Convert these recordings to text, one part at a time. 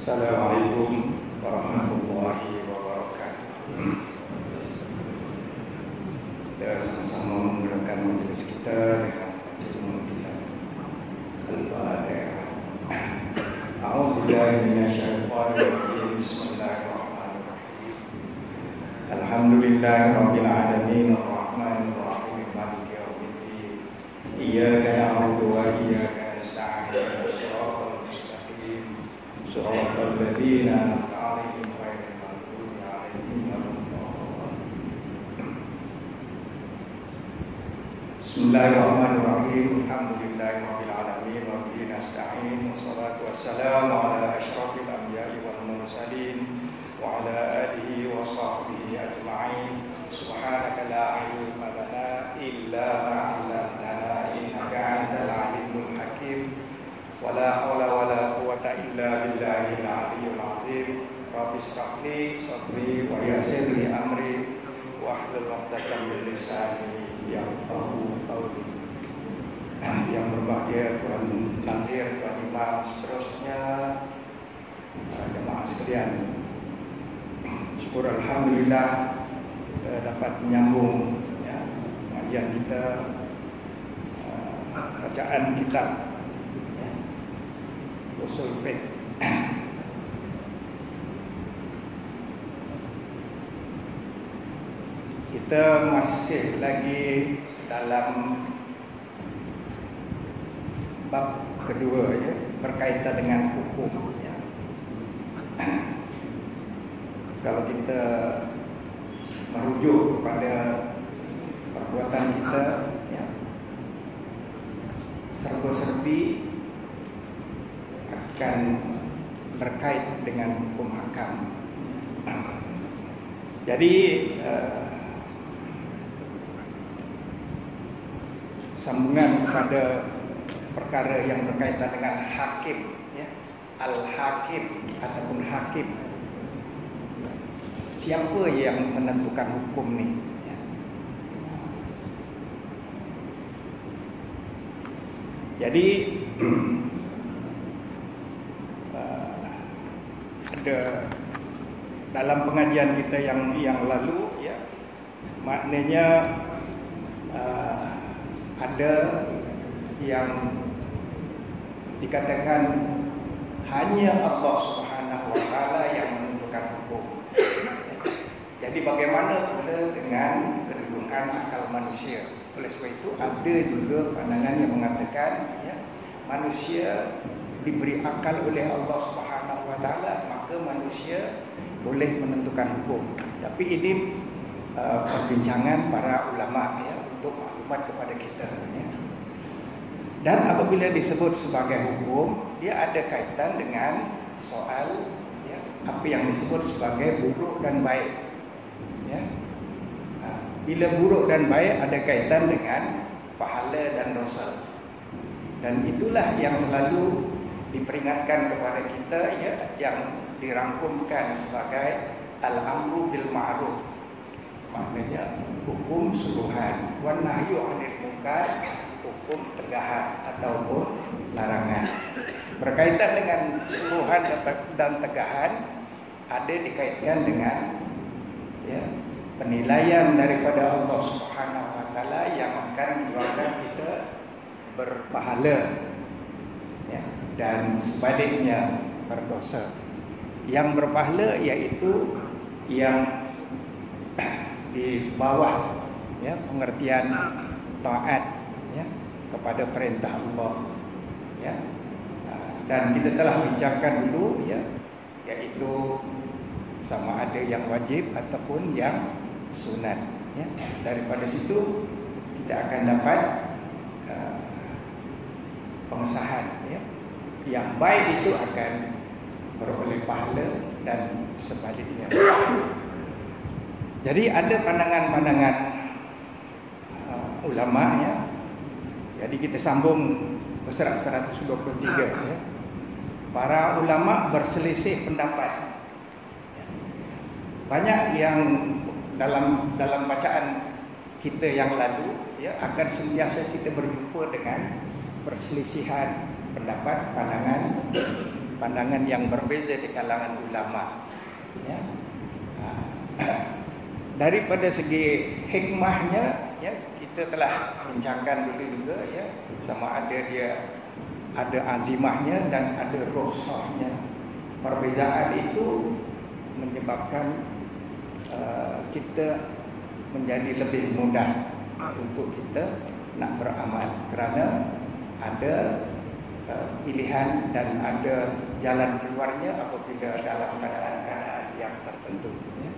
Assalamualaikum warahmatullahi wabarakatuh. Kita sama-sama memulakan majlis kita dengan baca doa kita. Al-Fatihah. A'udzubillahi minasyaitonir rajim. Bismillahirrahmanirrahim. Alhamdulillahirabbil alamin arrahmanir rahim maliki yaumiddin. Iyyaka na'budu wa iyyaka nasta'in. Shiratal ladzina an'amta 'alaihim ghairil maghdubi 'alaihim waladdallin. Bismillahirrahmanirrahim. Alhamdulillahirabbil alamin wa bihi nasta'in. Wassalatu wassalamu ala asyrafil anbiya'i wal mursalin wa ala alihi wa sahbihi ajma'in. Subhanaka la ilma lana illa ma 'allamtana innaka antal alimul hakim. Wala haula wala quwwata illa billahil aliyyil azim. Rabbi shrah li sadri wa yassir li amri wahlul 'uqdatam min lisani yafqahu qawli. Yang berbahagia Tuan Nazir, Tuan Imam, seterusnya jemaah sekalian, syukur alhamdulillah kita dapat menyambung pengajian kita, bacaan kitab Usul Fiqh. Kita masih lagi dalam bab kedua, berkaitan dengan hukum. Kalau kita merujuk kepada perbuatan kita, serba-serbi akan berkait dengan hukum hakam. Jadi sambungan kepada perkara yang berkaitan dengan hakim, al-hakim ataupun hakim. Siapa yang menentukan hukum ni? Jadi ada dalam pengajian kita yang lalu, maknanya ada yang dikatakan hanya Allah Subhanahu wa taala yang menentukan hukum. Jadi bagaimana pula dengan kedudukan akal manusia? Oleh sebab itu ada juga pandangan yang mengatakan manusia diberi akal oleh Allah Subhanahu wa taala, maka manusia boleh menentukan hukum. Tapi ini perbincangan para ulama untuk maklumat kepada kita. Dan apabila disebut sebagai hukum, dia ada kaitan dengan soal apa yang disebut sebagai buruk dan baik. Bila buruk dan baik ada kaitan dengan pahala dan dosa. Dan itulah yang selalu diperingatkan kepada kita, yang dirangkumkan sebagai al-amru bil ma'ruf, maknanya hukum suruhan, wan nahyu 'anil munkar, hukum tegahan ataupun larangan. Berkaitan dengan suruhan dan tegahan ada dikaitkan dengan penilaian daripada Allah Subhanahu wa taala yang akan menyebabkan kita berpahala, dan sebaliknya berdosa. Yang berpahala iaitu yang di bawah pengertian taat kepada perintah Allah, dan kita telah bincangkan dulu, iaitu sama ada yang wajib ataupun yang sunat. Daripada situ kita akan dapat pengesahan, yang baik itu akan beroleh pahala dan sebaliknya. Jadi ada pandangan-pandangan ulama, jadi kita sambung ke surat 123. Para ulama berselisih pendapat. Banyak yang dalam bacaan kita yang lalu, akan sentiasa kita berjumpa dengan perselisihan pendapat, pandangan pandangan yang berbeza di kalangan ulama. Ya. Daripada segi hikmahnya, ya, kita telah bincangkan dulu juga, ya, sama ada dia ada azimahnya dan ada rukhsahnya. Perbezaan itu menyebabkan kita menjadi lebih mudah untuk kita nak beramal, kerana ada pilihan dan ada jalan keluarnya apabila dalam keadaan yang tertentu.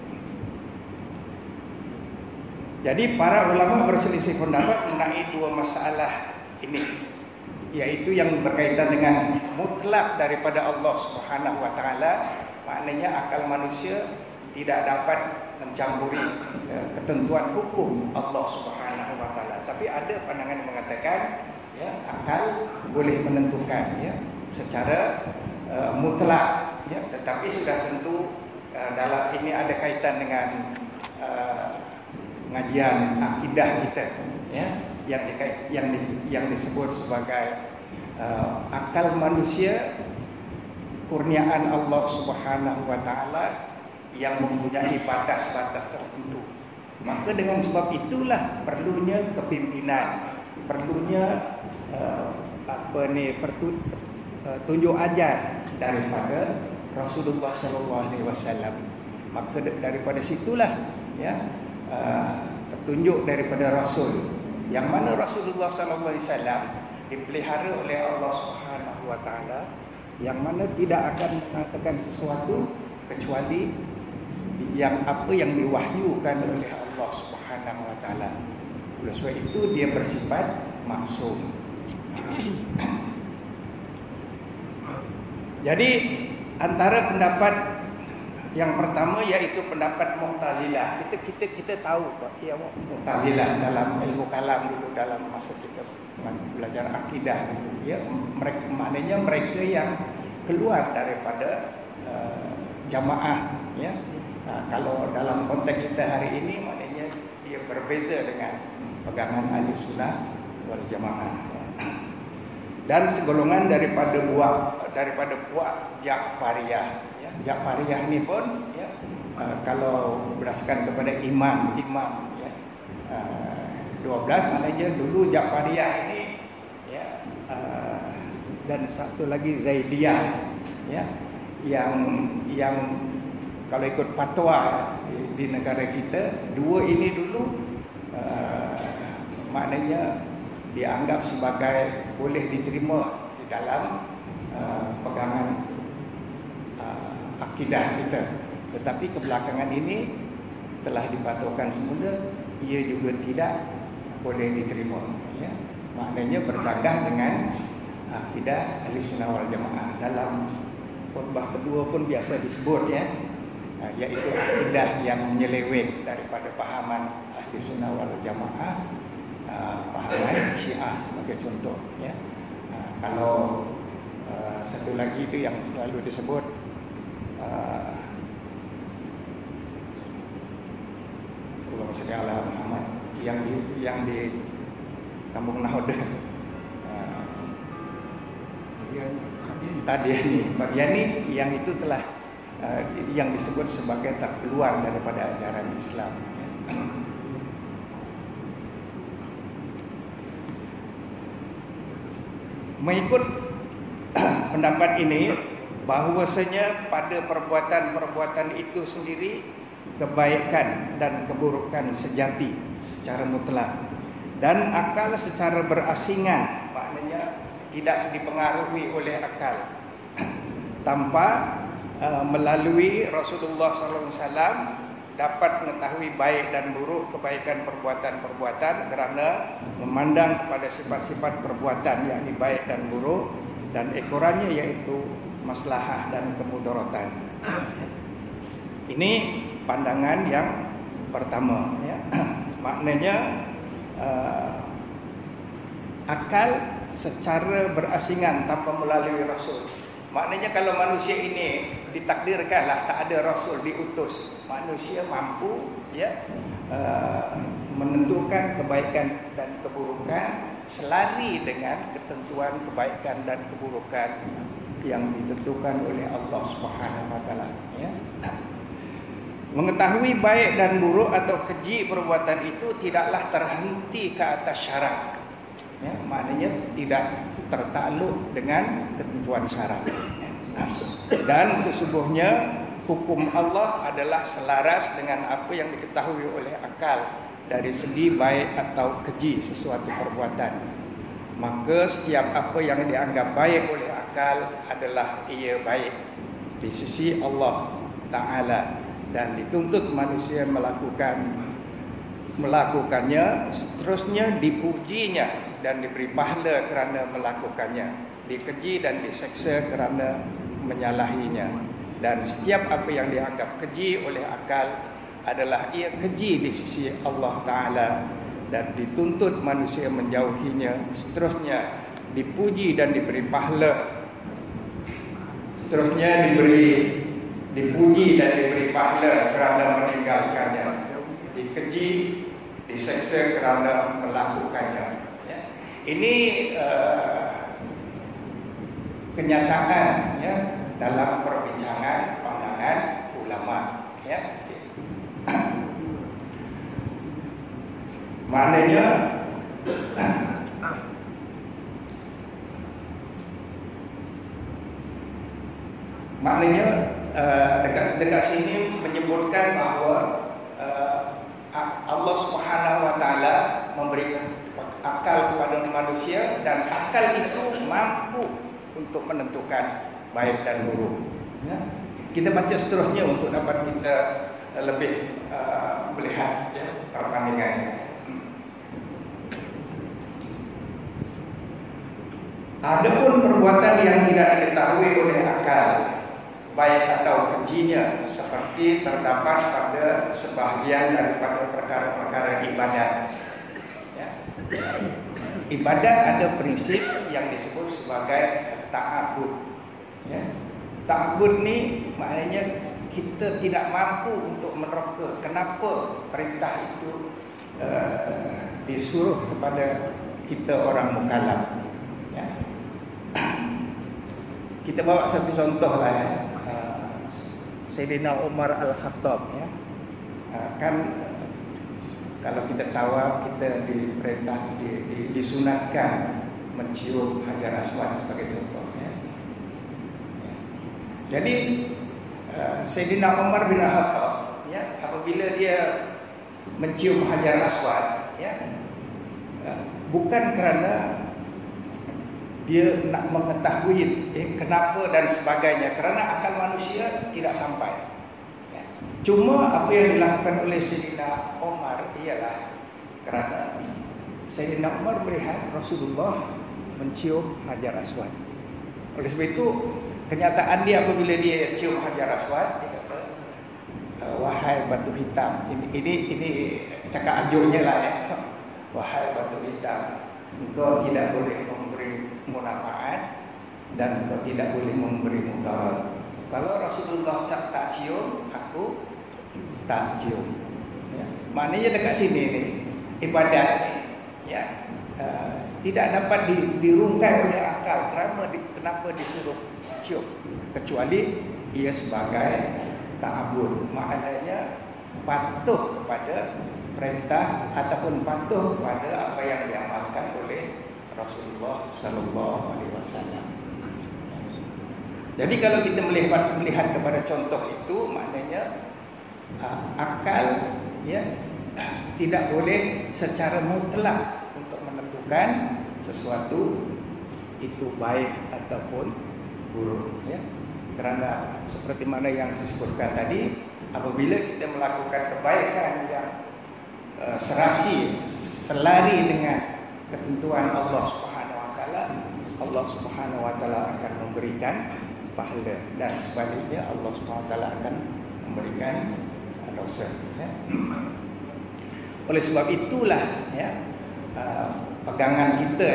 Jadi para ulama berselisih pendapat mengenai dua masalah ini, yaitu yang berkaitan dengan mutlak daripada Allah Subhanahu wa taala, maknanya akal manusia tidak dapat mencampuri ketentuan hukum Allah Subhanahu wa taala. Tapi ada pandangan yang mengatakan, ya, akal boleh menentukan, ya, secara mutlak, ya, tetapi sudah tentu dalam ini ada kaitan dengan ngajian akidah kita, ya, yang disebut sebagai akal manusia kurniaan Allah Subhanahu wa taala yang mempunyai batas-batas tertentu. Maka dengan sebab itulah perlunya kepimpinan, perlunya tunjuk ajar daripada Rasulullah sallallahu alaihi wasallam. Maka daripada situlah, ya, petunjuk daripada Rasul, yang mana Rasulullah sallallahu alaihi wasallam dipelihara oleh Allah Subhanahu wa taala, yang mana tidak akan mengatakan sesuatu kecuali yang apa yang diwahyukan oleh Allah Subhanahu wa taala. Oleh sebab itu dia bersifat maksum. Jadi antara pendapat yang pertama iaitu pendapat Mu'tazilah. Kita tahu ya, Mu'tazilah dalam ilmu kalam dulu, dalam masa kita belajar akidah dulu, ya, maknanya mereka yang keluar daripada jamaah, ya. Kalau dalam konteks kita hari ini, maknanya dia berbeza dengan pegangan ahli sunnah wal jamaah, ya. Dan segolongan daripada puak Ja'fariyah, ya. Ja'fariyah ini pun, ya, kalau berdasarkan kepada imam, ya, 12, maknanya dulu Ja'fariyah ini, ya, dan satu lagi Zaidiyah, ya, yang kalau ikut fatwa di negara kita, dua ini dulu maknanya dianggap sebagai boleh diterima di dalam pegangan akidah kita. Tetapi kebelakangan ini telah dipatokkan semula ia juga tidak boleh diterima, ya. Maknanya bercanggah dengan akidah Ahlussunnah wal Jamaah. Dalam khutbah kedua pun biasa disebut, ya, yaitu akidah yang menyeleweng daripada pahaman Ahlussunnah wal Jamaah, pahaman Syiah sebagai contoh, ya. Kalau satu lagi itu yang selalu disebut Allahumma shalli ala Muhammad, yang di Kampung Nahoda, Qadiani, yang itu telah yang disebut sebagai terkeluar daripada ajaran Islam, ya. Mengikut pendapat ini, bahwasanya pada perbuatan-perbuatan itu sendiri kebaikan dan keburukan sejati secara mutlak, dan akal secara berasingan, maknanya tidak dipengaruhi oleh akal, tanpa melalui Rasulullah SAW dapat mengetahui baik dan buruk kebaikan perbuatan-perbuatan, kerana memandang kepada sifat-sifat perbuatan, yakni baik dan buruk, dan ekorannya yaitu maslahah dan kemudaratan. Ini pandangan yang pertama, ya. Maknanya akal secara berasingan tanpa melalui Rasul. Maknanya kalau manusia ini ditakdirkanlah tak ada Rasul diutus, manusia mampu, ya, menentukan kebaikan dan keburukan selari dengan ketentuan kebaikan dan keburukan yang ditentukan oleh Allah Subhanahu wa taala, ya. Mengetahui baik dan buruk atau keji perbuatan itu tidaklah terhenti ke atas syarak. Ya, maknanya tidak tertakluk dengan ketentuan syarak. Dan sesungguhnya hukum Allah adalah selaras dengan apa yang diketahui oleh akal dari segi baik atau keji sesuatu perbuatan. Maka setiap apa yang dianggap baik oleh akal adalah ia baik di sisi Allah Ta'ala, dan dituntut manusia melakukannya, seterusnya dipujinya dan diberi pahala kerana melakukannya, dikeji dan diseksa kerana menyalahinya. Dan setiap apa yang dianggap keji oleh akal adalah ia keji di sisi Allah Ta'ala, dan dituntut manusia menjauhinya, seterusnya dipuji dan diberi pahala, seterusnya dipuji dan diberi pahala kerana meninggalkannya, dikeji, diseksa kerana melakukannya. Ya. Ini kenyataan, ya, dalam perbincangan pandangan ulama, ya. Maknanya dekat sini menyebutkan bahawa Allah Subhanahu wa taala memberikan akal kepada manusia, dan akal itu mampu untuk menentukan baik dan buruk. Ya. Kita baca seterusnya untuk dapat kita lebih melihat, ya, perbandingannya. Adapun perbuatan yang tidak diketahui oleh akal, baik atau kejinya, seperti terdapat pada sebahagian daripada perkara-perkara ibadat. Ya. Ibadat ada prinsip yang disebut sebagai ta'abbud. Ya. Ta'abbud ni maknanya kita tidak mampu untuk menerka kenapa perintah itu disuruh kepada kita orang mukallaf. Ya. Kita bawa satu contoh lah, ya. Sayyidina Umar Al-Khattab, ya. Kan kalau kita tahu kita diperintah disunatkan mencium Hajar Aswad sebagai contoh, ya. Ya. Jadi Sayyidina Umar bin Al-Khattab, ya, apabila dia mencium Hajar Aswad, ya, bukan kerana dia nak mengetahui kenapa dan sebagainya, kerana akal manusia tidak sampai. Ya. Cuma apa yang dilakukan oleh Sayyidina Umar ialah kerana Sayyidina Umar melihat Rasulullah mencium Hajar Aswad. Oleh sebab itu kenyataan dia apabila dia cium Hajar Aswad, dia kata, wahai batu hitam, ini cakap ajurnya lah, ya. Wahai batu hitam, engkau tidak boleh memberi munafaat dan engkau tidak boleh memberi mudarat. Kalau Rasulullah tak cium, aku tak cium. Ya. Maknanya dekat sini ni ibadat ni, ya, tidak dapat dirungkai oleh akal kenapa disuruh cium, kecuali ia sebagai ta'abbud, maknanya patuh kepada perintah ataupun patuh kepada apa yang diamalkan oleh Rasulullah sallallahu alaihi wasallam. Jadi kalau kita melihat kepada contoh itu, maknanya akal, ya, tidak boleh secara mutlak untuk menentukan sesuatu itu baik ataupun buruk, ya. Kerana seperti mana yang saya sebutkan tadi, apabila kita melakukan kebaikan yang serasi, selari dengan ketentuan Allah Subhanahu wa taala, Allah Subhanahu wa taala akan memberikan pahala, dan sebaliknya Allah Subhanahu wa taala akan memberikan dosa, ya. Oleh sebab itulah, ya, pegangan kita,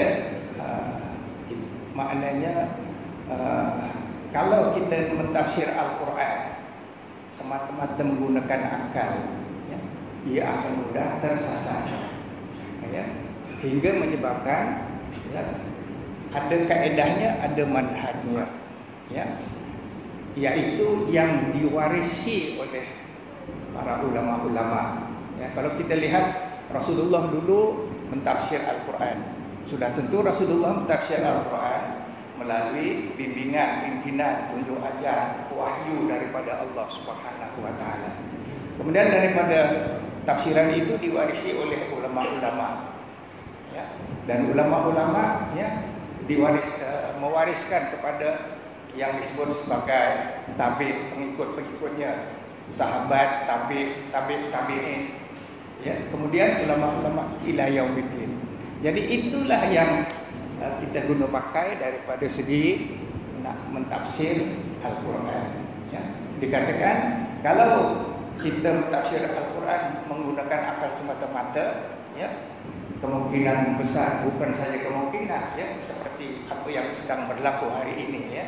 maknanya kalau kita mentafsir Al-Quran semata-mata menggunakan akal, ya, ia akan mudah tersasar, ya, hingga menyebabkan, ya, ada kaedahnya, ada manhajnya. ya, yaitu yang diwarisi oleh para ulama-ulama. Ya, kalau kita lihat Rasulullah dulu mentafsir Al-Quran, sudah tentu Rasulullah mentafsir Al-Quran melalui bimbingan, pimpinan, tunjuk ajar, wahyu daripada Allah Subhanahu wa taala. Kemudian daripada tafsiran itu diwarisi oleh ulama-ulama. Ya, dan ulama-ulama ya mewariskan kepada yang disebut sebagai tabi', pengikut-pengikutnya, sahabat, tabi'in. Ya, kemudian ulama-ulama ila yaumiddin. Jadi itulah yang kita guna pakai daripada segi nak mentafsir Al-Quran. Ya. Dikatakan kalau kita mentafsir Al-Quran menggunakan akal semata-mata, ya, kemungkinan besar, bukan saja kemungkinan, ya, seperti apa yang sedang berlaku hari ini, ya,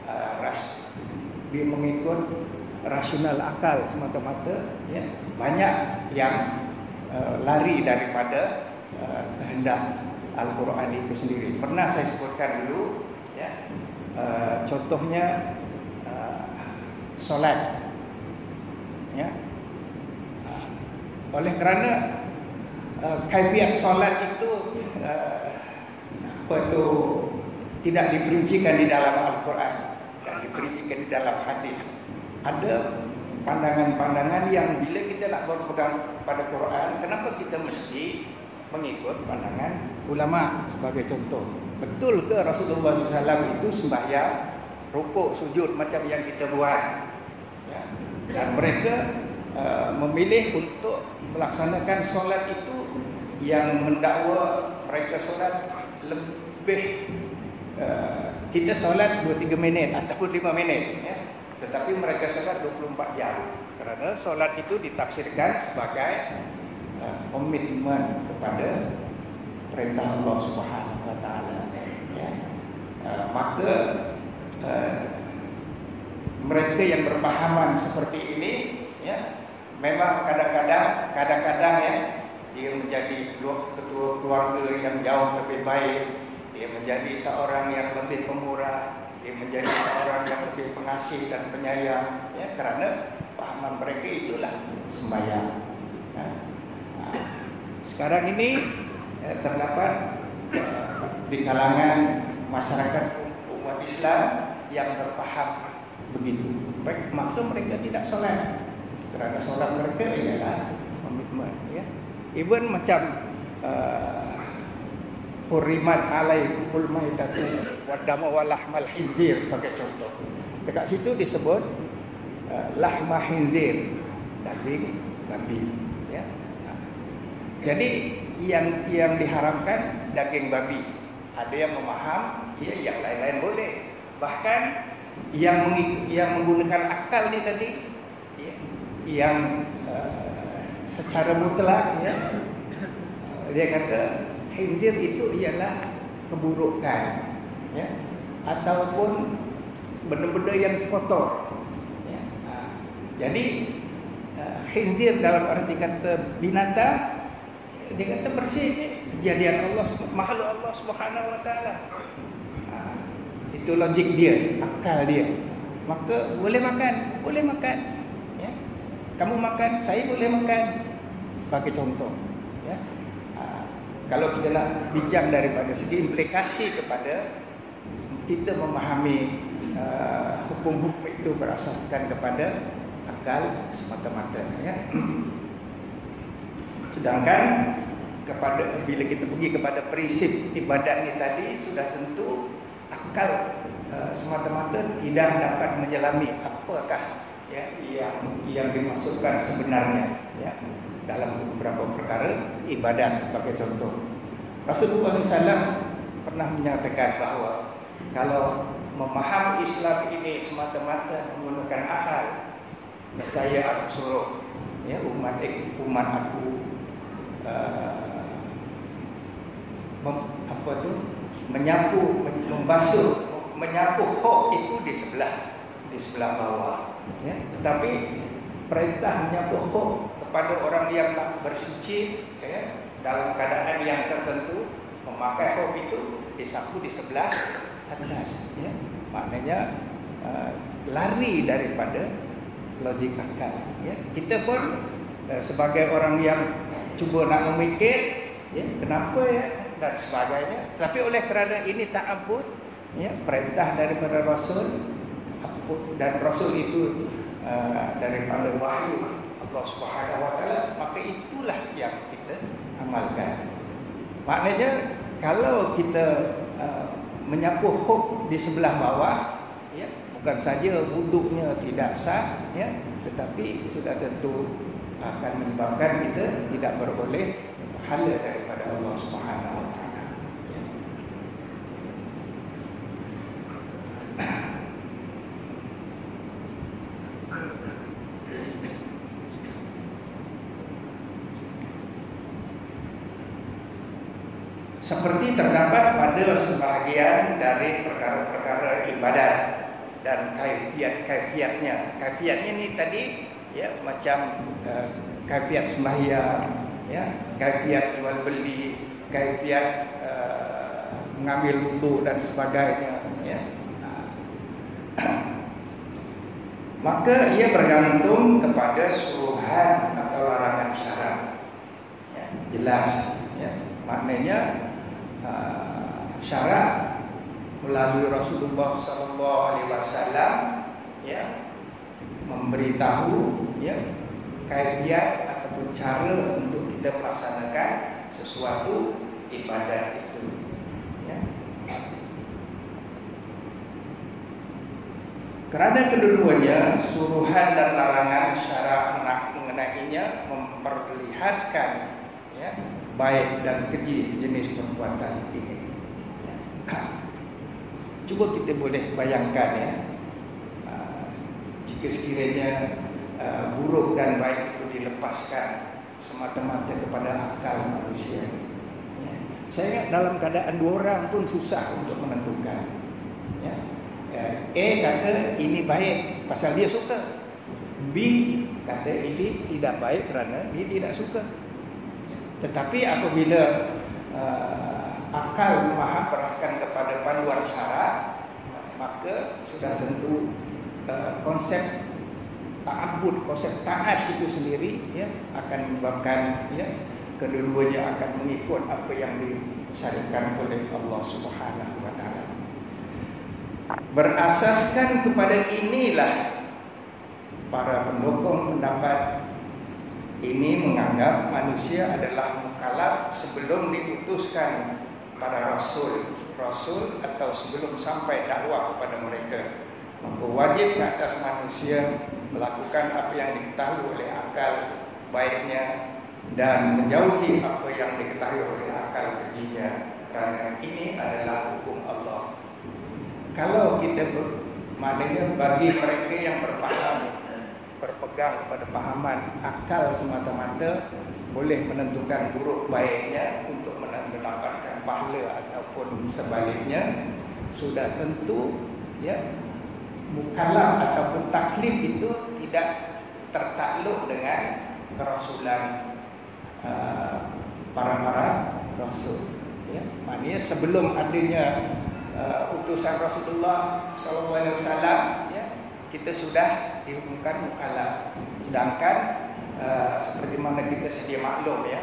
dia mengikut rasional akal semata-mata, ya, banyak yang lari daripada kehendak Al-Quran itu sendiri. Pernah saya sebutkan dulu, ya, contohnya solat, ya. Oleh kerana kaifiat solat itu tidak diperincikan di dalam Al-Quran dan diperincikan di dalam hadis. Ada pandangan-pandangan yang bila kita nak berpegang pada Quran, kenapa kita mesti mengikut pandangan ulama? Sebagai contoh, betul ke Rasulullah SAW itu sembahyang, rukuk, sujud macam yang kita buat, ya? Dan mereka memilih untuk melaksanakan solat itu yang mendakwa mereka solat lebih, kita solat 2-3 minit ataupun 5 minit, ya? Tetapi mereka solat 24 jam, kerana solat itu ditafsirkan sebagai komitmen kepada perintah Allah Subhanahu wa taala. Ya. Maka mereka yang berpahaman seperti ini, ya, memang kadang-kadang ya, dia menjadi ketua keluarga yang jauh lebih baik, dia menjadi seorang yang lebih pemurah, dia menjadi seorang yang lebih pengasih dan penyayang, ya, kerana pahaman mereka itulah sembahyang. Ya. Sekarang ini terdapat di kalangan masyarakat umat Islam yang berpaham begitu. Baik, maka mereka tidak solat, kerana solat mereka ialah komitmen, ya. Even macam hurimat alaikumul maitatu wad-damu wa lahmal khinzir sebagai contoh. Dekat situ disebut lahma khinzir, daging babi, ya. Jadi yang diharamkan daging babi. Ada yang memaham, ya, yang lain-lain boleh. Bahkan yang menggunakan akal ni tadi, ya, yang secara mutlak, ya, dia kata khinzir itu ialah keburukan, ya, ataupun benda-benda yang kotor, ya. Jadi khinzir dalam arti kata binatang, dia kata bersih, kejadian Allah, makhluk Allah Subhanahu wa taala. Itu logik dia, akal dia. Maka boleh makan, ya. Kamu makan, saya boleh makan, sebagai contoh, ya. Kalau kita nak bincang daripada segi implikasi kepada kita memahami hukum-hukum itu berasaskan kepada akal semata-mata, ya. Sedangkan bila kita pergi kepada prinsip ibadat ni tadi, sudah tentu akal semata-mata tidak dapat menyelami apakah, ya, yang dimaksudkan sebenarnya, ya, dalam beberapa perkara ibadat. Sebagai contoh, Rasulullah SAW pernah menyatakan bahawa kalau memahami Islam ini semata-mata menggunakan akal, nescaya aku suruh, ya, umat aku menyapu khok itu di sebelah bawah, ya. Tetapi perintah menyapu khok kepada orang yang nak bersuci, ya, dalam keadaan yang tertentu, memakai khok itu disapu di sebelah atas, ya. Maknanya lari daripada logik akal. Ya. Kita pun sebagai orang yang cuba nak memikir, ya, kenapa ya dan sebagainya. Tapi oleh kerana ini ta'abbud, ya, perintah daripada Rasul, dan Rasul itu daripada wahyu Allah Subhanahu Wa Taala, maka itulah yang kita amalkan. Maknanya kalau kita menyapu huk di sebelah bawah, ya, bukan saja wuduknya tidak sah, ya, tetapi sudah tentu akan menyebabkan kita tidak beroleh pahala daripada Allah Subhanahu Wa Taala. Ya. Seperti terdapat pada sebahagian dari perkara-perkara ibadat dan kaifiat-kaifiatnya. Kaifiatnya ini tadi, ya, macam kaifiat sembahyang, ya, kaifiat jual beli, kaifiat mengambil wudu dan sebagainya, ya. Maka ia bergantung kepada suruhan atau larangan syarak. Ya, jelas, ya. Maknanya syarak melalui Rasulullah sallallahu alaihi wasallam, ya, memberitahu, ya, kaifiat ataupun cara untuk kita melaksanakan sesuatu ibadat itu, ya. Kerana kedua-duanya suruhan dan larangan syarak mengenainya memperlihatkan, ya, baik dan keji jenis perbuatan ini. Cuba kita boleh bayangkan, ya, jika sekiranya buruk dan baik itu dilepaskan semata-mata kepada akal manusia. Ya. Saya ingat dalam keadaan dua orang pun susah untuk menentukan. Ya. A kata ini baik pasal dia suka. B kata ini tidak baik kerana dia tidak suka. Tetapi apabila akal beraskan kepada panduan syarak, maka sudah tentu konsep ta'abbud, konsep taat itu sendiri, ya, akan menyebabkan, ya, kedua-duanya akan mengikut apa yang disyariatkan oleh Allah Subhanahu Wa Taala. Berasaskan kepada inilah para pendukung pendapat ini menganggap manusia adalah mukallaf sebelum diutuskan para rasul atau sebelum sampai dakwah kepada mereka. Maka wajib ke atas manusia melakukan apa yang diketahui oleh akal baiknya dan menjauhi apa yang diketahui oleh akal kejinya, kerana ini adalah hukum Allah. Kalau kita maknanya bagi mereka yang berpegang pada pahaman akal semata-mata boleh menentukan buruk baiknya untuk mendapatkan pahala ataupun sebaliknya, sudah tentu, ya, mukallaf ataupun taklif itu tidak tertakluk dengan kerasulan para rasul, ya. Maknanya sebelum adanya utusan Rasulullah SAW, ya, kita sudah dihukumkan mukallaf. Sedangkan seperti mana kita sedia maklum, ya,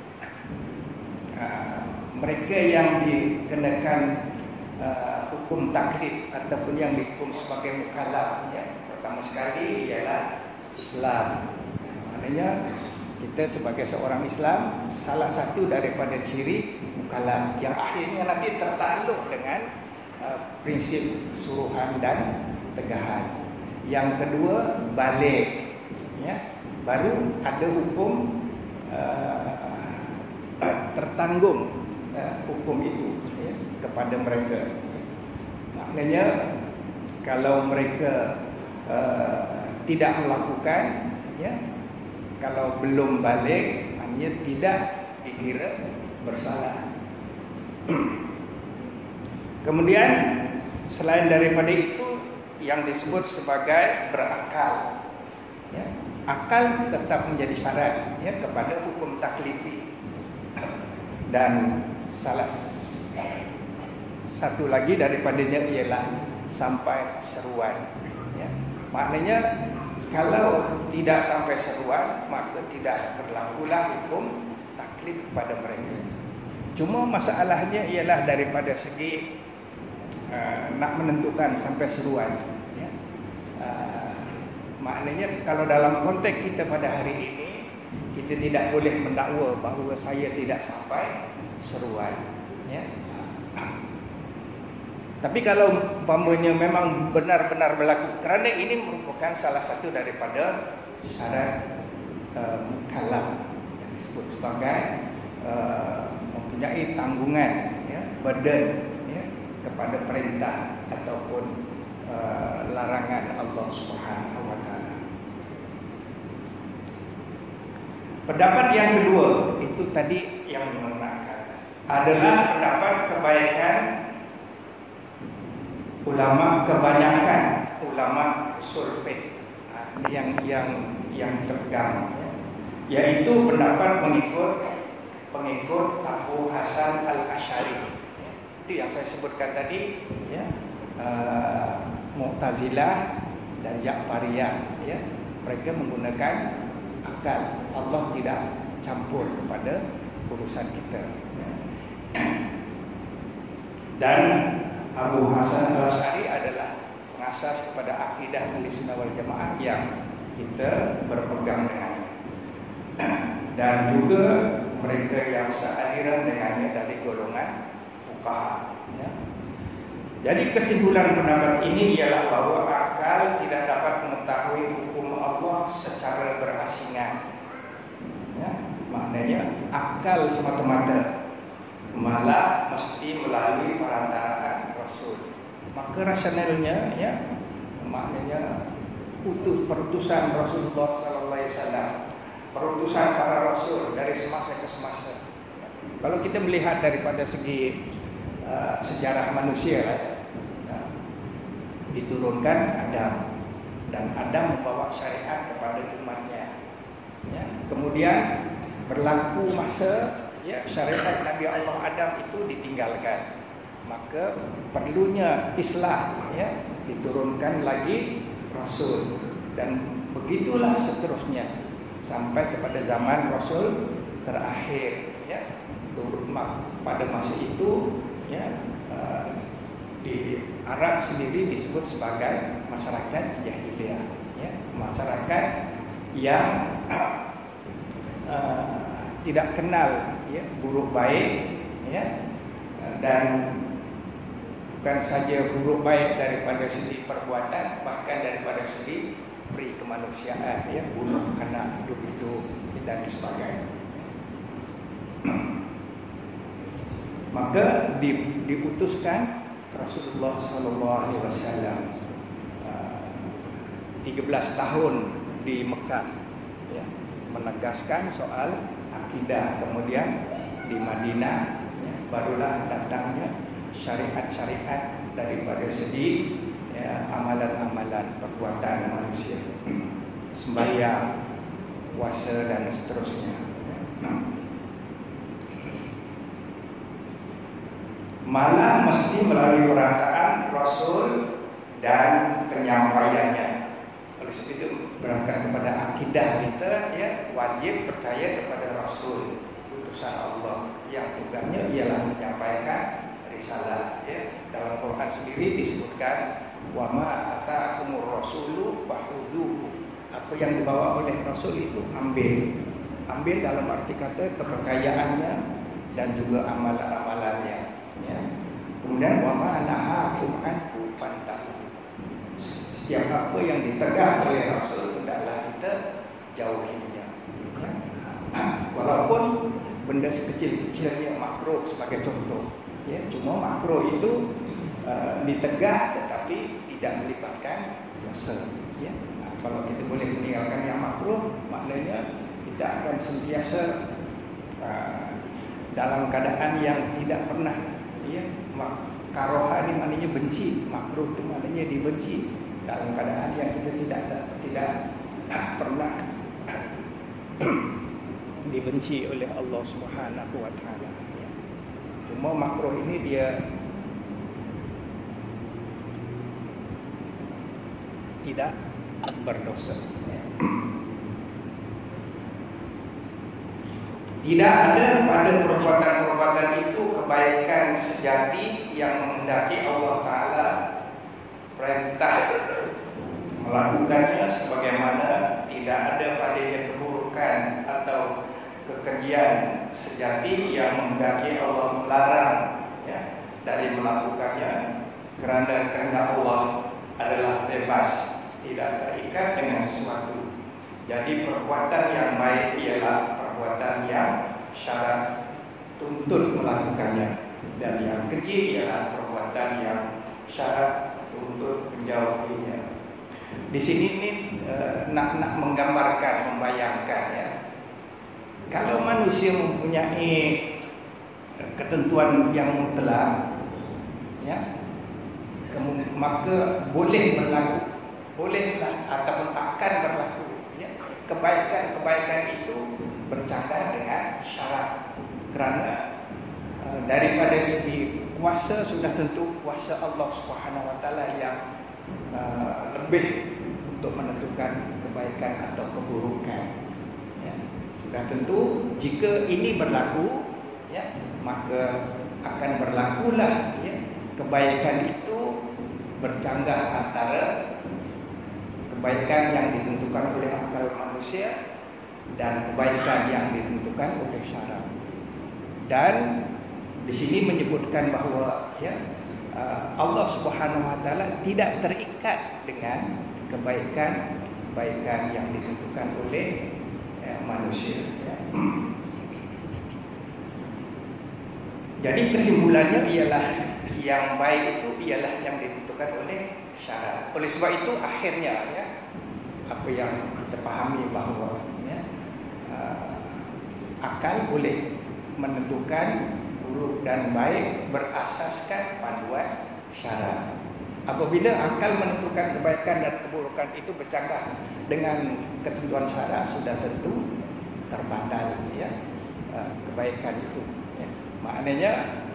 mereka yang dikenakan hukum taklif ataupun yang dihukum sebagai mukallaf, ya, pertama sekali ialah Islam. Maknanya kita sebagai seorang Islam, salah satu daripada ciri mukallaf yang akhirnya nanti tertakluk dengan prinsip suruhan dan tegahan. Yang kedua, balik, ya, baru ada hukum tertanggung hukum itu, ya, kepada mereka. Maknanya kalau mereka tidak melakukan, ya, kalau belum balik, maknanya tidak dikira bersalah. Kemudian selain daripada itu yang disebut sebagai berakal, ya, akal tetap menjadi syarat, ya, kepada hukum taklifi. Dan salah satu lagi daripadanya ialah sampai seruan. Ya. Maknanya kalau tidak sampai seruan, maka tidak berlakulah hukum taklid kepada mereka. Cuma masalahnya ialah daripada segi nak menentukan sampai seruan. Ya. Maknanya kalau dalam konteks kita pada hari ini, kita tidak boleh mendakwa bahawa saya tidak sampai seruan. Ya. Tapi kalau umpamanya memang benar-benar berlaku, kerana ini merupakan salah satu daripada syarat mukallaf yang disebut sebagai mempunyai tanggungan, ya, burden, ya, kepada perintah ataupun larangan Allah Subhanahu wa taala. Pendapat yang kedua itu tadi yang mengenai adalah pendapat kebaikan ulama, kebanyakan ulama usul fiqh yang terpegang, ya, yaitu pendapat pengikut Abu Hasan Al-Asy'ari. Ya, itu yang saya sebutkan tadi, ya, Mu'tazilah dan Ja'fariyah, ya, mereka menggunakan akal. Allah tidak campur kepada urusan kita. Ya. Dan Abu Hasan Al-Asy'ari adalah pengasas kepada akidah Ahlussunnah wal Jamaah yang kita berpegang dengannya. Dan juga mereka yang sealiran dengannya dari golongan fuqaha. Ya. Jadi kesimpulan pendapat ini ialah bahawa akal tidak dapat mengetahui hukum Allah secara berasingan. Ya. Maknanya akal semata-mata, malah mesti melalui perantaraan Rasul. Maka rasionalnya, ya, maknanya perutusan Rasulullah sallallahu alaihi wasallam, perutusan para rasul dari semasa ke semasa. Kalau kita melihat daripada segi sejarah manusia, diturunkan Adam, dan Adam membawa syariat kepada umatnya. Ya. Kemudian berlaku masa, ya, syariat Nabi Allah Adam itu ditinggalkan. Maka perlunya islah, ya, diturunkan lagi Rasul, dan begitulah seterusnya sampai kepada zaman Rasul terakhir. Ya, pada masa itu, ya, di Arab sendiri disebut sebagai masyarakat jahiliyah, ya, masyarakat yang tidak kenal, ya, buruk baik, ya, dan bukan saja buruk baik daripada segi perbuatan, bahkan daripada segi peri kemanusiaan, ya, bunuh anak hidup-hidup dan sebagainya. Maka diutuskan Rasulullah sallallahu alaihi wasallam 13 tahun di Mekah, ya, menegaskan soal akidah. Kemudian di Madinah, ya, barulah datangnya syariat-syariat daripada segi, ya, amalan-amalan perbuatan manusia, sembahyang, puasa dan seterusnya. Malah mesti melalui perantaraan Rasul dan penyampaiannya. Oleh sebab itu berangkat kepada akidah kita, ya, wajib percaya kepada Rasul, utusan Allah yang tugasnya ialah menyampaikan risalah. Ya. Dalam Quran sendiri disebutkan wa ma ataakumur rasulu fakhudhuhu. Apa yang dibawa oleh Rasul itu ambil dalam arti kata kepercayaannya dan juga amalan-amalannya. Ya. Kemudian wa ma nahakum anhu fantahu. Setiap apa yang ditegah oleh Rasul hendaklah kita jauhinya. Ya. Walaupun benda sekecil-kecilnya makruh sebagai contoh, ya, cuma makruh itu ditegah tetapi tidak melibatkan dosa. Ya. Kalau kita boleh meninggalkan yang makruh, maknanya kita akan sentiasa dalam keadaan yang tidak pernah, ya, karoha ini maknanya benci, makruh itu maknanya dibenci, dalam keadaan yang kita tidak pernah dibenci oleh Allah Subhanahu wa taala. Ya. Cuma makruh ini dia tidak berdosa. Tidak ada pada perbuatan-perbuatan itu kebaikan sejati yang menghendaki Allah Ta'ala perintah melakukannya, sebagaimana tidak ada padanya keburukan atau kekejian sejati yang menghendaki Allah melarang dari melakukannya, kerana kehendak Allah adalah bebas, tidak terikat dengan sesuatu. Jadi perbuatan yang baik ialah perbuatan yang syarat tuntut melakukannya, dan yang keji ialah perbuatan yang syarat tuntut menjauhinya. Di sini ini nak menggambarkan, membayangkan ya. Kalau manusia mempunyai ketentuan yang mutlak, ya, maka boleh berlaku, bolehlah ataupun akan berlaku. Kebaikan-kebaikan itu bercanggah dengan syarat, kerana daripada segi kuasa sudah tentu kuasa Allah Subhanahu Wa Taala yang lebih untuk menentukan kebaikan atau keburukan. Ya, sudah tentu jika ini berlaku, ya, maka akan berlakulah kebaikan itu bercanggah antara kebaikan yang ditentukan oleh akal manusia dan kebaikan yang ditentukan oleh syarak. Dan di sini menyebutkan bahawa Allah Subhanahu Wa Taala tidak terikat dengan kebaikan yang ditentukan oleh manusia. Jadi kesimpulannya ialah yang baik itu ialah yang ditentukan oleh syarat. Oleh sebab itu akhirnya apa yang kita pahami bahawa akal boleh menentukan buruk dan baik berasaskan panduan syarat. Apabila akal menentukan kebaikan dan keburukan itu bercanggah dengan ketentuan syarat, sudah tentu terbatal kebaikan itu. Maknanya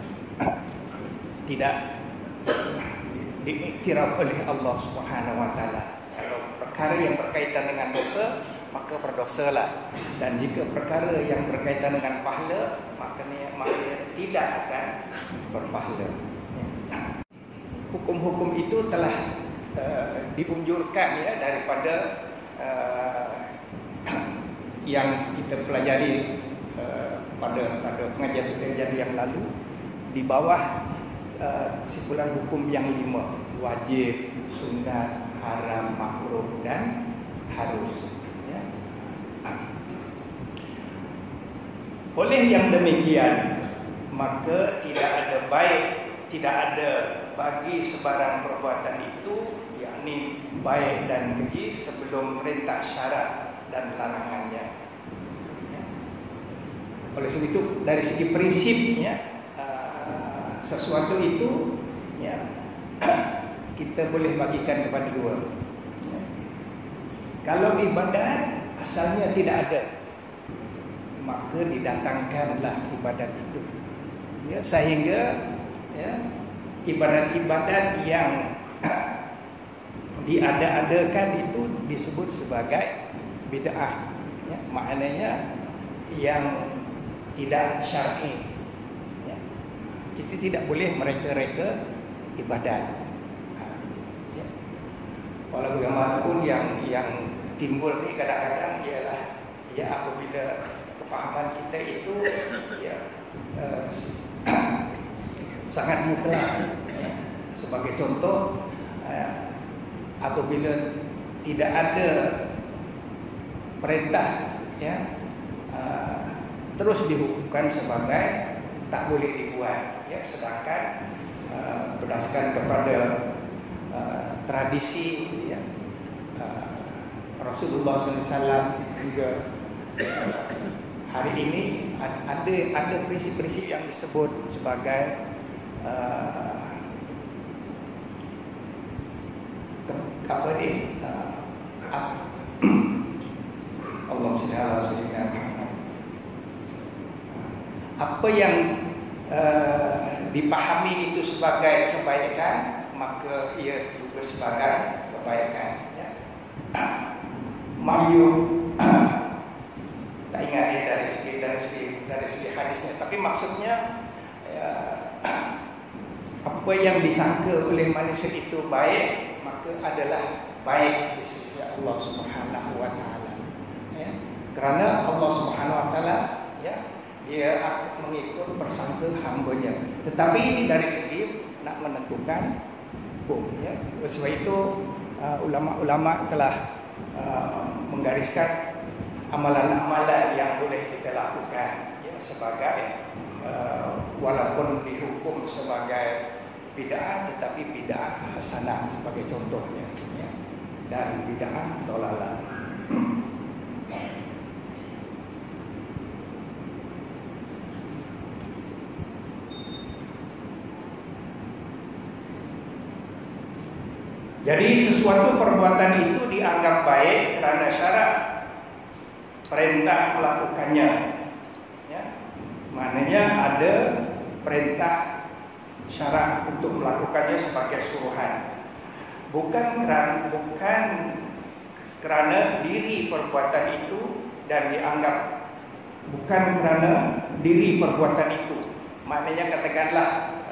tidak diiktiraf oleh Allah Subhanahu Wa Taala. Kalau perkara yang berkaitan dengan dosa, maka berdosalah. Dan jika perkara yang berkaitan dengan pahala, maka tidak akan berpahala. Hukum-hukum itu telah diunjurkan daripada yang kita pelajari pada pengajian-pengajian yang lalu, di bawah kesimpulan hukum yang 5: wajib, sunat, haram, makruh dan harus. Oleh yang demikian, maka tidak ada baik, tidak ada bagi sebarang perbuatan itu, yakni baik dan keji, sebelum perintah syarat dan larangannya. Oleh sebab itu, dari segi prinsipnya, sesuatu itu kita boleh bagikan kepada dua. Kalau ibadat asalnya tidak ada, maka didatangkanlah ibadat itu. Sehingga ibadat-ibadat yang diada-adakan itu disebut sebagai bid'ah. Maknanya yang tidak syar'i. Kita tidak boleh mereka-reka ibadat. Walau bagaimanapun yang timbul ni kadang-kadang ialah apabila kefahaman kita itu sangat mutlak. Sebagai contoh, apabila tidak ada perintah terus dihukumkan sebagai tak boleh dibuat, sedangkan berdasarkan kepada tradisi Rasulullah SAW juga hari ini ada prinsip-prinsip yang disebut sebagai Allahumma shalli ala sayyidina Muhammad. Apa yang dipahami itu sebagai kebaikan, maka ia juga sebagai kebaikan. Ya. Mahyum tak ingat dia dari segi hadisnya, tapi maksudnya ya, apa yang disangka oleh manusia itu baik, maka adalah baik di sisi Allah Subhanahu wa taala. Ya. Kerana Allah Subhanahu wa taala ya, dia akan mengikut persangka hamba-Nya. Tetapi ini dari segi nak menentukan hukum ya. Sebab itu ulama-ulama telah menggariskan amalan-amalan yang boleh kita lakukan ya, sebagai walaupun dihukum sebagai bid'ah, tetapi bid'ah hasanah sebagai contohnya ya. Dan bid'ah dolalah. Jadi sesuatu perbuatan itu dianggap baik kerana syarat perintah melakukannya. Ya. Maknanya ada perintah syarat untuk melakukannya sebagai suruhan. Bukan kerana diri perbuatan itu dan dianggap bukan kerana diri perbuatan itu. Maknanya katakanlah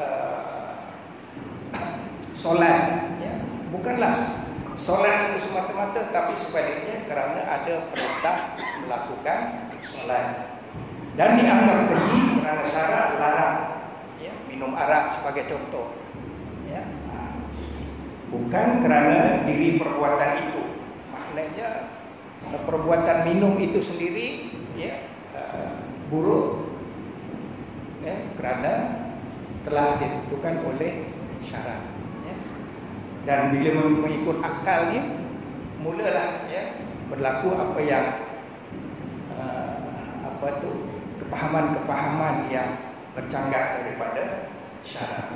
solat ya. Bukanlah solat itu semata-mata, tapi sebaliknya kerana ada perintah melakukan solat. Dan dianggap keji kerana syarat larang ya, minum arak sebagai contoh ya. Bukan kerana diri perbuatan itu. Maknanya perbuatan minum itu sendiri ya, buruk ya, kerana telah ditentukan oleh syarat ya. Dan bila mengikut akal ni, mulalah ya, berlaku apa yang kepahaman-kepahaman yang bercanggah daripada syarat.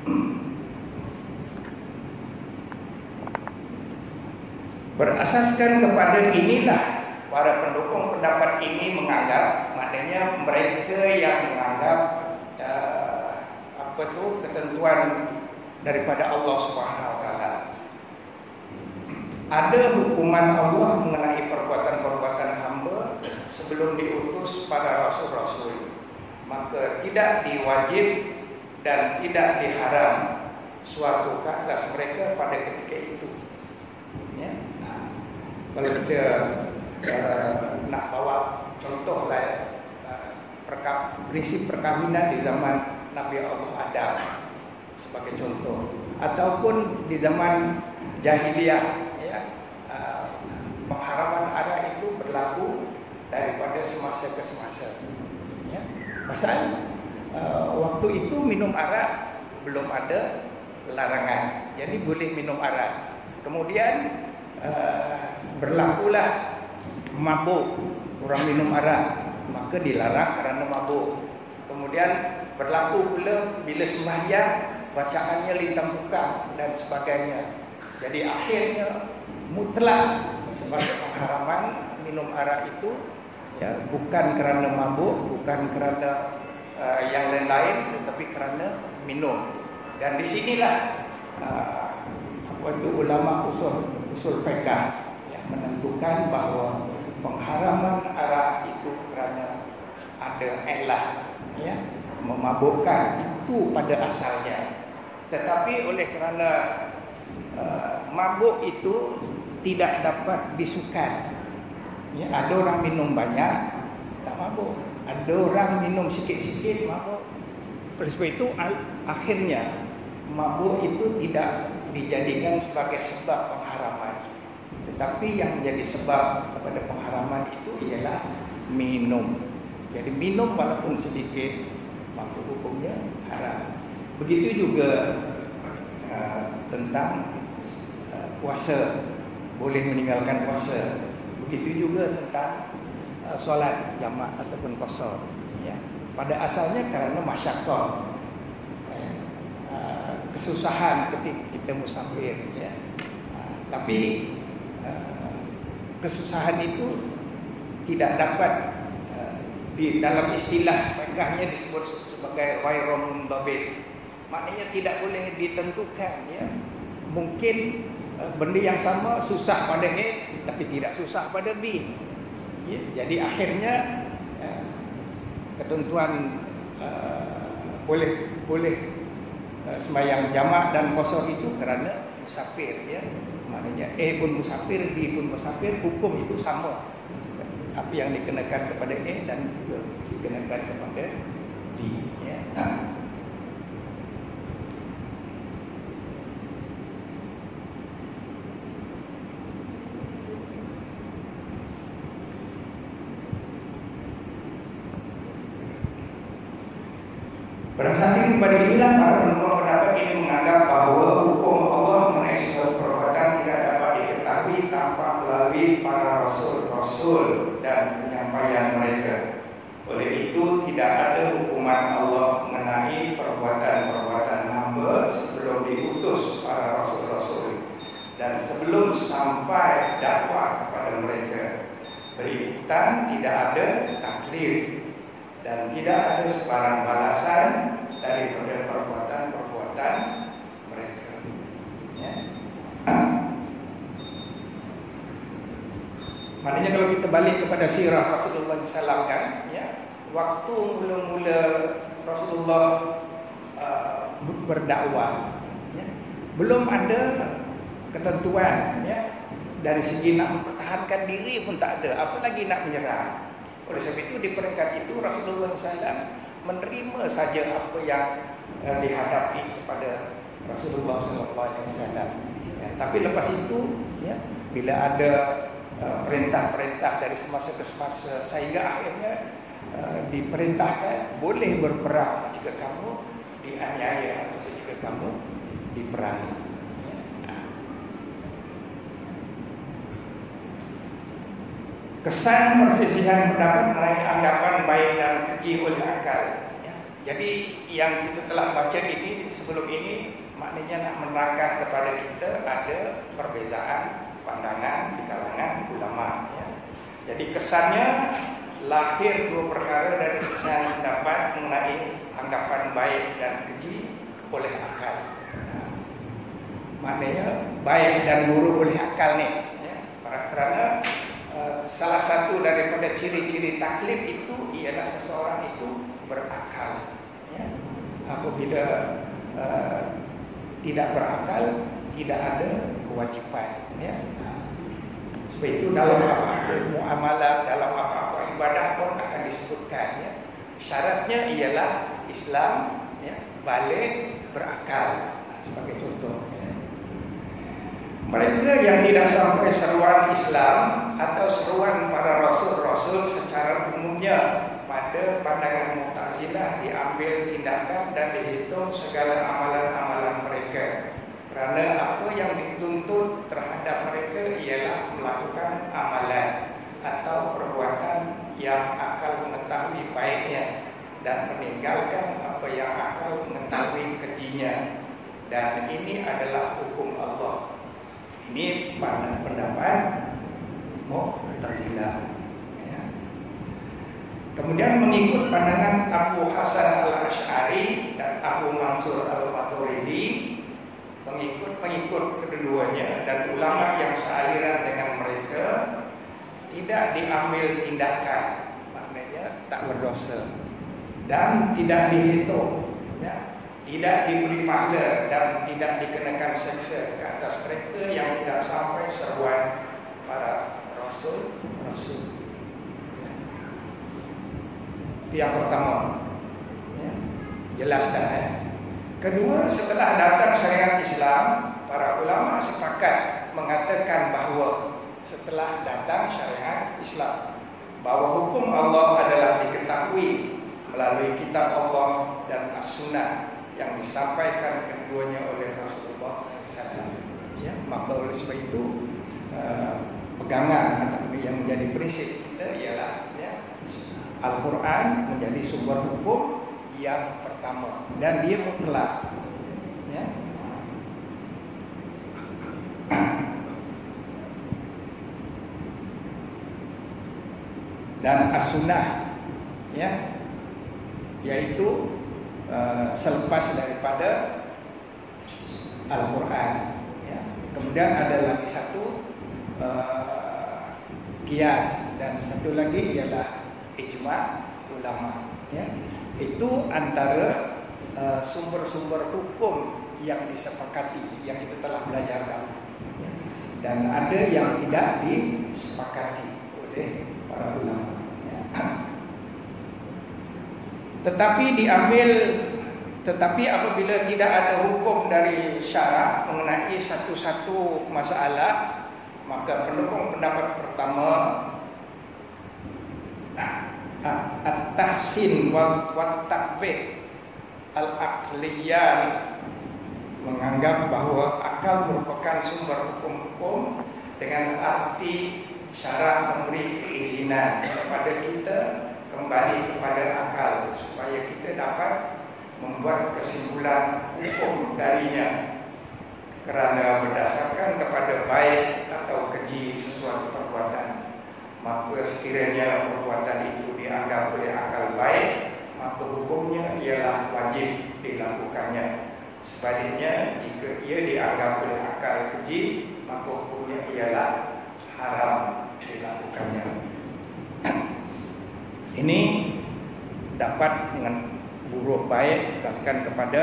Berasaskan kepada inilah para pendukung pendapat ini menganggap, maknanya mereka yang menganggap ketentuan daripada Allah Subhanahu wa taala, ada hukuman Allah mengenai perbuatan-perbuatan hamba sebelum diutus para rasul-rasul, maka tidak diwajib dan tidak diharam suatu ke atas mereka pada ketika itu ya. Kalau kita nak bawa contoh lah prinsip perkahwinan di zaman Nabi Allah Adam sebagai contoh, ataupun di zaman jahiliyah ya, pengharaman arak itu berlaku daripada semasa ke semasa ya. Pasal waktu itu minum arak belum ada larangan, jadi boleh minum arak. Kemudian berlakulah mabuk, orang minum arak, maka dilarang kerana mabuk. Kemudian berlaku pula bila sembahyang bacaannya lintang bukang dan sebagainya. Jadi akhirnya mutlak sebagai pengharaman minum arak itu ya, bukan kerana mabuk, bukan kerana yang lain-lain, tetapi kerana minum. Dan di sinilah ulama usul fiqh yang menentukan bahawa pengharaman arak itu kerana ada ilah ya, memabukkan itu pada asalnya. Tetapi oleh kerana mabuk itu tidak dapat disukan ya, ada orang minum banyak tak mabuk, ada orang minum sikit-sikit mabuk. Oleh sebab itu akhirnya mabuk itu tidak dijadikan sebagai sebab pengharaman, tetapi yang menjadi sebab kepada pengharaman itu ialah minum. Jadi minum walaupun sedikit, maka hukumnya haram. Begitu juga tentang puasa, boleh meninggalkan puasa. Begitu juga tentang solat jamak ataupun qasar ya. Pada asalnya kerana masyaqqah, kesusahan ketika kita musafir ya. Tapi kesusahan itu tidak dapat di dalam istilah fiqhnya disebut sebagai ghairun dhabil. Maknanya tidak boleh ditentukan ya, mungkin benda yang sama susah pada A tapi tidak susah pada B. Ya, jadi akhirnya ketentuan boleh sembahyang jamak dan qasar itu kerana musafir, ya. Maknanya A pun musafir, B pun musafir, hukum itu sama. Apa yang dikenakan kepada A dan juga dikenakan kepada B, ya. Berdasarkan kepada inilah para penumpang pendapat ini menganggap bahawa hukum Allah mengenai sesuatu perbuatan tidak dapat diketahui tanpa melalui para rasul-rasul dan penyampaian mereka. Oleh itu tidak ada hukuman Allah mengenai perbuatan-perbuatan hamba sebelum diutus para rasul-rasul dan sebelum sampai dakwah kepada mereka. Berikutan tidak ada taklif dan tidak ada sebarang balasan daripada perbuatan-perbuatan mereka. Ya. Maknanya kalau kita balik kepada sirah Rasulullah SAW kan, ya, waktu mula-mula Rasulullah berdakwah, ya, belum ada ketentuan, ya, dari segi nak mempertahankan diri pun tak ada, apalagi nak menyerah. Oleh sebab itu di peringkat itu Rasulullah SAW menerima saja apa yang dihadapi kepada Rasulullah SAW. Ya, tapi lepas itu, ya, bila ada perintah-perintah dari semasa ke semasa sehingga akhirnya diperintahkan boleh berperang jika kamu dianiaya atau jika kamu diperangi. Kesan persisihan pendapat mengenai anggapan baik dan keji oleh akal. Ya. Jadi yang kita telah baca ini sebelum ini maknanya nak menerangkan kepada kita ada perbezaan pandangan di kalangan ulama. Ya. Jadi kesannya lahir dua perkara dari kesan pendapat mengenai anggapan baik dan keji oleh akal. Ya. Maknanya baik dan buruk oleh akal ni. Ya. Kerana salah satu daripada ciri-ciri taklif itu ialah seseorang itu berakal. Ya. Apabila tidak berakal, tidak ada kewajipan. Ya. Sebab itu dalam apa-apa muamalah, dalam apa-apa ibadah pun akan disebutkan. Ya. Syaratnya ialah Islam, ya, balik, berakal. Sebagai contoh. Ya. Mereka yang tidak sampai seruan Islam atau seruan para rasul-rasul secara umumnya pada pandangan Mu'tazilah diambil tindakan dan dihitung segala amalan-amalan mereka. Kerana apa yang dituntut terhadap mereka ialah melakukan amalan atau perbuatan yang akal mengetahui baiknya dan meninggalkan apa yang akal mengetahui kejinya. Dan ini adalah hukum Allah. Ini pendapat Mu'tazilah. Ya. Kemudian mengikut pandangan Abu Hasan al-Ash'ari dan Abu Mansur al-Maturidi, pengikut keduanya dan ulama yang sealiran dengan mereka, tidak diambil tindakan, maknanya tak berdosa dan tidak dihitung. Ya. Tidak diberi pahala dan tidak dikenakan seksa ke atas mereka yang tidak sampai seruan para rasul-rasul. Itu yang pertama. Ya. Jelas dah. Ya. Kedua, setelah datang syariat Islam, para ulama sepakat mengatakan bahawa setelah datang syariat Islam, bahawa hukum Allah adalah diketahui melalui kitab Allah dan as-sunnah yang disampaikan keduanya oleh Rasulullah SAW. Ya, maka oleh sebab itu pegangan yang menjadi prinsip kita ialah, ya, Al-Quran menjadi sumber hukum yang pertama dan dia mutlak. Ya. Dan as-sunnah, ya, yaitu selepas daripada Al-Quran. Ya. Kemudian ada lagi satu qiyas, dan satu lagi ialah ijma' ulama. Ya. Itu antara sumber-sumber hukum yang disepakati, yang kita telah belajar dahulu. Ya. Dan ada yang tidak disepakati oleh para ulama. Ya. Tetapi apabila tidak ada hukum dari syarak mengenai satu-satu masalah, maka pendukung pendapat pertama at-tahsin wa takbih al-aqliyah, menganggap bahawa akal merupakan sumber hukum dengan arti syarak memberi keizinan kepada kita kembali kepada akal supaya kita dapat membuat kesimpulan hukum darinya, kerana berdasarkan kepada baik atau keji sesuatu perbuatan, maka sekiranya perbuatan itu dianggap oleh akal baik, maka hukumnya ialah wajib dilakukannya. Sebaliknya, jika ia dianggap oleh akal keji, maka hukumnya ialah haram dilakukannya. Ini dapat dengan buruk baik berdasarkan kepada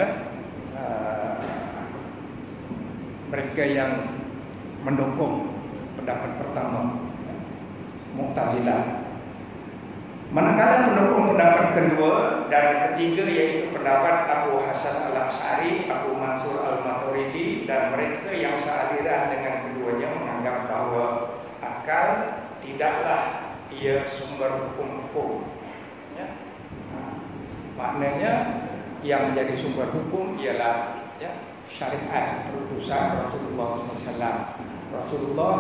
mereka yang mendukung pendapat pertama, Mu'tazilah. Manakala pendukung pendapat kedua dan ketiga, yaitu pendapat Abu Hasan Al-Asy'ari, Abu Mansur Al-Maturidi, dan mereka yang sealiran dengan keduanya menganggap bahawa akal tidaklah ia sumber hukum-hukum. Ya. Maknanya yang menjadi sumber hukum ialah syariat perutusan Rasulullah SAW. Rasulullah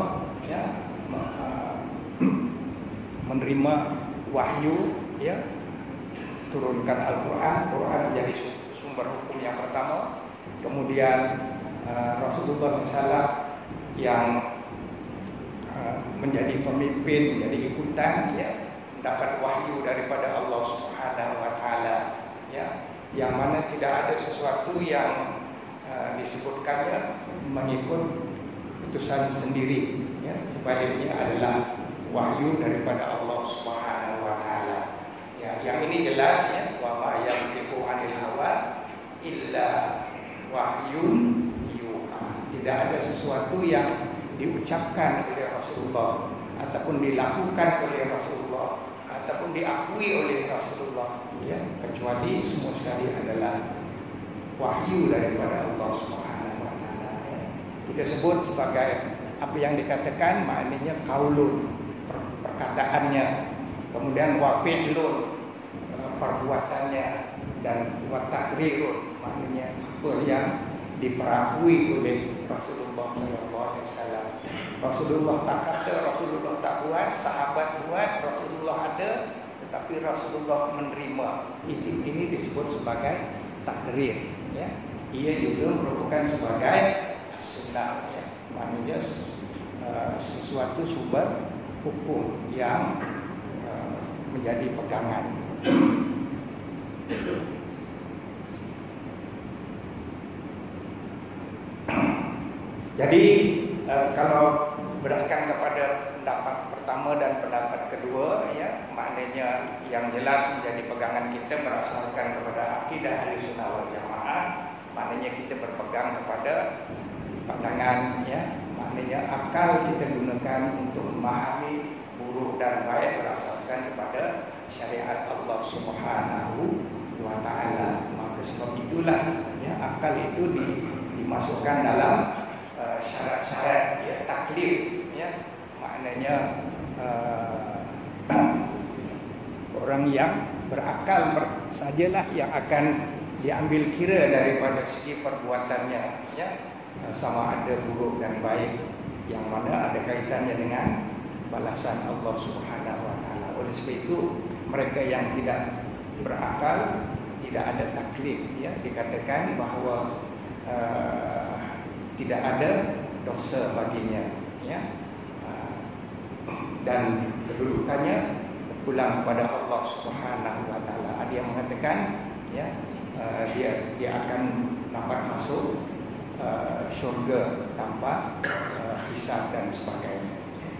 menerima wahyu, turunkan Al-Quran. Quran menjadi sumber hukum yang pertama. Kemudian Rasulullah SAW yang menjadi pemimpin, menjadi ikutan, mendapat wahyu daripada Allah Subhanahu Wa Taala, yang mana tidak ada sesuatu yang disebutkannya mengikut keputusan sendiri, sebaliknya adalah wahyu daripada Allah Subhanahu Wa Taala. Yang ini jelas, wa ma yantiqu 'anil hawa illa wahyun yuha. Tidak ada sesuatu yang diucapkan oleh Rasulullah ataupun dilakukan oleh Rasulullah ataupun diakui oleh Rasulullah, kecuali semua sekali adalah wahyu daripada Allah Subhanahu Wa Taala. Kita sebut sebagai apa yang dikatakan, maknanya qaulun, perkataannya, kemudian wa fi'lun, perbuatannya, dan wa taqrirun, maknanya apa yang diperakui oleh Rasulullah SAW. Rasulullah tak kata, Rasulullah tak buat, sahabat buat, Rasulullah ada, tetapi Rasulullah menerima. Ini disebut sebagai takrir. Ia juga merupakan sebagai sunnah, maknanya sesuatu sumber hukum yang menjadi pegangan. Jadi kalau berdasarkan kepada pendapat pertama dan pendapat kedua, maknanya yang jelas menjadi pegangan kita berdasarkan kepada akidah Ahlussunnah wal Jamaah, maknanya kita berpegang kepada pandangan, maknanya akal kita gunakan untuk memahami buruk dan baik berdasarkan kepada syariat Allah Subhanahu Wa Taala. Maka sebab itulah akal itu dimasukkan dalam syarat-syarat taklif, maknanya orang yang berakal sajalah yang akan diambil kira daripada segi perbuatannya, sama ada buruk dan baik, yang mana ada kaitannya dengan balasan Allah Subhanahu Wa Taala. Oleh sebab itu mereka yang tidak berakal, tidak ada taklif, dikatakan bahawa tidak ada dosa baginya, dan kedudukannya terpulang kepada Allah Subhanahu Wa Taala. Ada yang mengatakan dia akan dapat masuk syurga tanpa hisab dan sebagainya.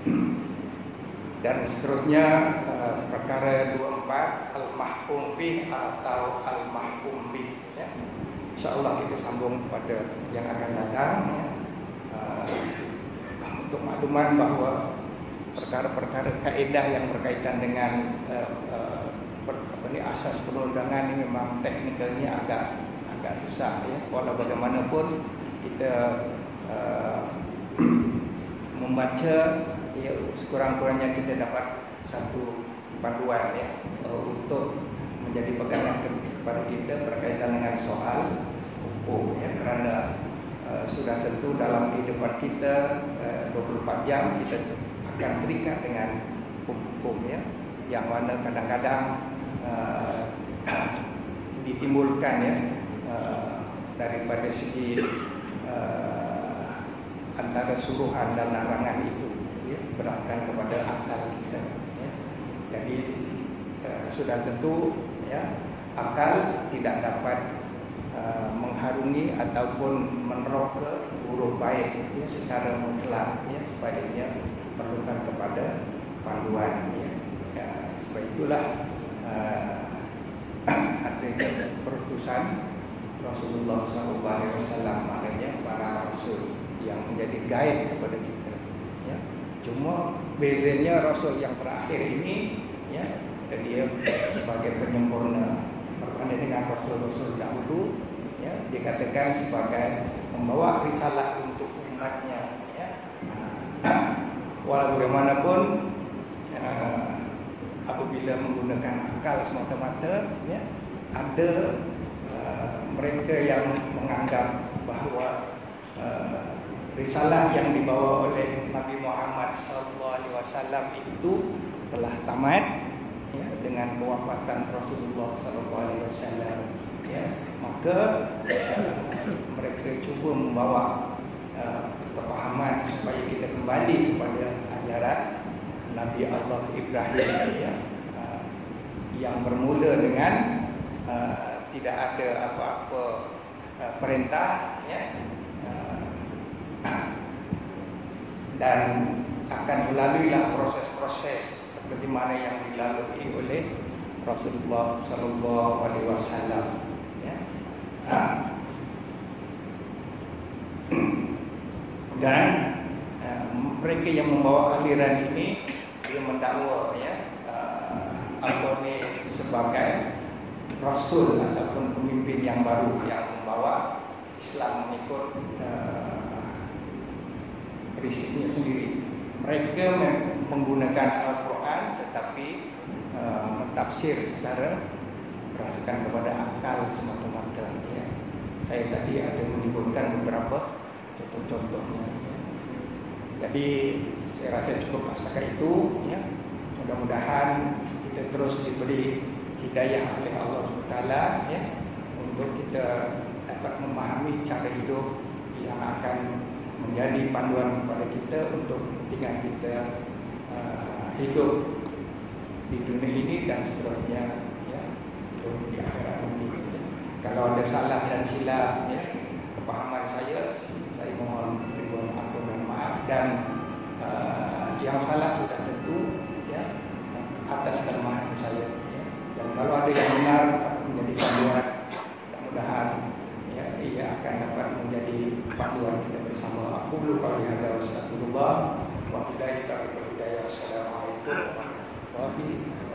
Dan seterusnya perkara 24 al-mahkum bih atau al-mahkum bih, ya. InsyaAllah kita sambung pada yang akan datang, ya. Untuk makluman bahawa perkara-perkara kaedah yang berkaitan dengan asas perundangan ini memang teknikalnya agak susah, ya. Walau bagaimanapun kita membaca, ya, sekurang-kurangnya kita dapat satu panduan, ya, untuk menjadi pegangan kepada kita berkaitan dengan soal hukum, ya. Kerana sudah tentu dalam kehidupan kita 24 jam kita akan terikat dengan hukum, ya, yang mana kadang-kadang ditimbulkan, ya, daripada segi antara suruhan dan larangan itu, ya, beratkan kepada akal kita, ya. Jadi sudah tentu, ya, akal tidak dapat mengharungi ataupun meneroka huruf baik, ya, secara mutlak, ya. Sebaliknya perlukan kepada panduan, ya. Sebab itulah adanya perutusan Rasulullah SAW, maknanya para rasul yang menjadi guide kepada kita, ya. Cuma bezanya rasul yang terakhir ini, ya, dia sebagai penyempurna. Berbanding dengan rasul-rasul dahulu, ya, dikatakan sebagai membawa risalah untuk umatnya, ya. Walau bagaimanapun apabila menggunakan akal semata-mata, ya, ada mereka yang menganggap bahawa risalah yang dibawa oleh Nabi Muhammad SAW itu telah tamat, ya, dengan kewafatan Rasulullah SAW, ya. Maka mereka cuba membawa kepahaman supaya kita kembali kepada ajaran Nabi Allah Ibrahim, ya, yang bermula dengan tidak ada apa-apa perintah, ya, dan akan melaluilah proses-proses seperti mana yang dilalui oleh Rasulullah SAW, ya. Dan mereka yang membawa aliran ini, dia mendakwa, ya, Allah ni sebagai rasul ataupun pemimpin yang baru yang membawa Islam mengikut prinsipnya sendiri. Mereka menggunakan Al-Quran tetapi mentafsir secara berdasarkan kepada akal semata-mata, ya. Saya tadi ada menyebutkan beberapa contoh-contohnya, ya. Jadi saya rasa cukup setakat itu, ya. Mudah-mudahan kita terus diberi hidayah oleh Allah SWT, ya, untuk kita dapat memahami cara hidup yang akan menjadi panduan kepada kita untuk kepentingan kita hidup di dunia ini dan seterusnya, ya, hidup di akhirat nanti, ya. Kalau ada salah dan silap, ya, kepahaman saya mohon ribuan ampun dan maaf, dan yang salah sudah tentu, ya, atas kelemahan saya, ya. Dan kalau ada yang benar menjadi panduan, mudah-mudahan, ya, ia akan dapat menjadi panduan kita bersama. Aku lupa lihada wa astagfirullah wa billahi taufiq wal hidayah. Assalamualaikum warahmatullahi wabarakatuh.